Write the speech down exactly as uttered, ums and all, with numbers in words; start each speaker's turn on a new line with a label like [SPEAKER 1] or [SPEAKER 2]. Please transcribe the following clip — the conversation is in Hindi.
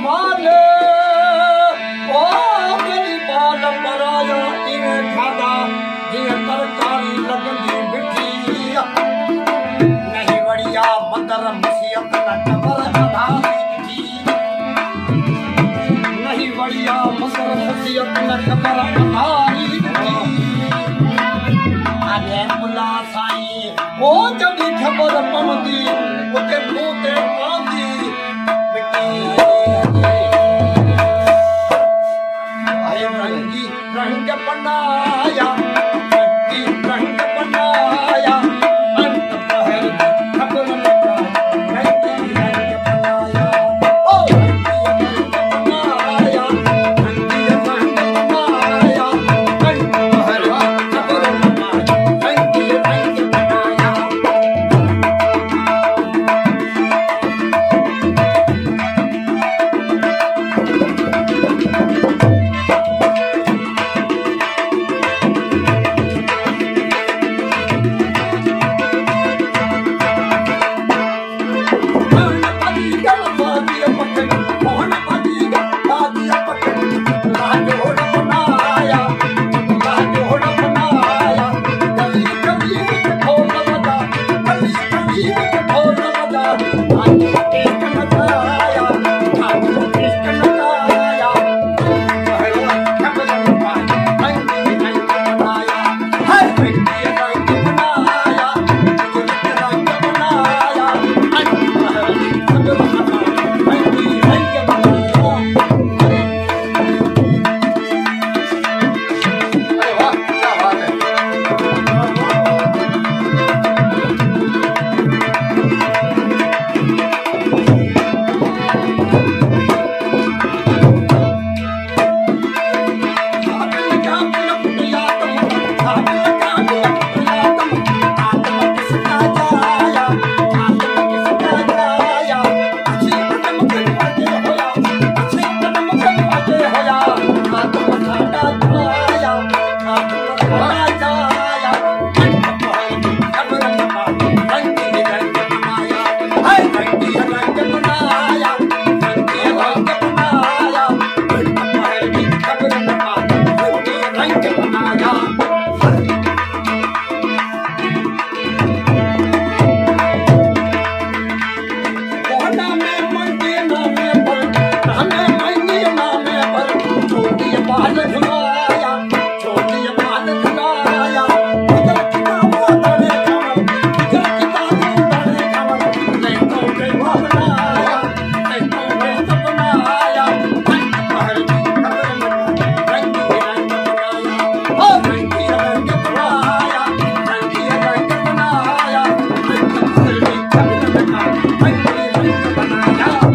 [SPEAKER 1] माले ओ मेरी बाल पराया इवें खादा जीअं तरकारी लगंदी बिठी नहीं वड़िया मंदर मसीहत न टबर अधारी ॾिठी नहीं वड़िया मंदर मसीहत न टबर अधारी ॾिठी अरे मुला साईं ओ जॾहिं ख़बर पवंदी उते मूं ते पवंदी रंगी रंग बनाया रंगी रंग बनाया अंत पहर खबर लगा रंगी रंग बनाया ओ रंगी रंग बनाया रंगी रंग बनाया अंत पहर खबर लगा रंगी रंग बनाया Yeah.